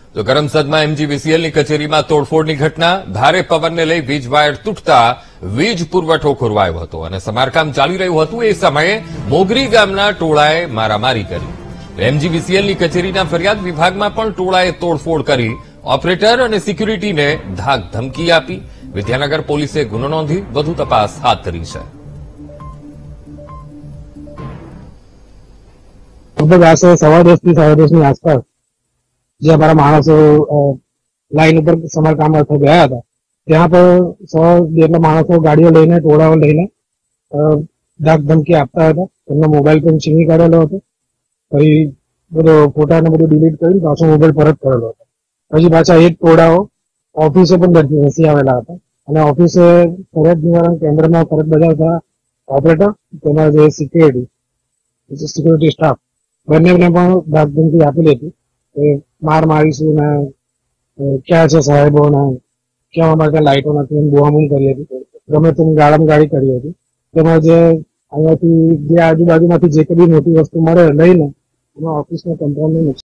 તો કરમસદમાં એમજીવીસીએલની કચેરીમાં તોડફોડની ઘટના, ભારે પવનને લઈ વીજ વાયર તૂટતા વીજ પુરવઠો ખોરવાયો હતો અને સમારકામ ચાલી રહ્યું હતું. એ સમયે મોગરી ગામના ટોળાએ મારામારી કરી. એમજીવીસીએલની કચેરીના ફરિયાદ વિભાગમાં પણ ટોળાએ તોડફોડ કરી ઓપરેટર અને સિક્યુરિટીને ધાક ધમકી આપી. વિદ્યાનગર પોલીસે ગુનો નોંધી વધુ તપાસ હાથ ધરી છે. લગભગ આશરે 10:15 થી 10:30 આસપાસ જે અમારા માણસો લાઈન ઉપર સમારકામ અર્થે ગયા હતા, ત્યાં પર 100 જેટલા માણસો ગાડીઓ લઈને, ટોળાઓ લઈને ધાક ધમકી આપતા હતા. એમનો મોબાઈલ પણ છીનવી કાઢેલો હતો. પછી બધો ફોટા ને બધું ડિલીટ કરી પાછો મોબાઈલ પરત કરેલો હતો. પછી પાછા એ જ ટોળાઓ ઓફિસે પણ ધસી આવેલા હતા અને ઓફિસે ફરિયાદ નિવારણ કેન્દ્રમાં ફરજ બજાવતા ઓપરેટર તેના જે સિક્યુરિટી સ્ટાફ બંનેને પણ ધાક ધમકી આપેલી હતી કે માર મારીશું ને ક્યાં છે સાહેબો ને ક્યાં અમારે ત્યાં લાઇટો નથી, બુહામણ કરી હતી. ગમે તેની ગાડી કરી હતી. તેમજ અહીંયાથી જે આજુબાજુમાંથી જે કઈ મોટી વસ્તુ મળે લઈને એમાં ઓફિસના કંટ્રોલને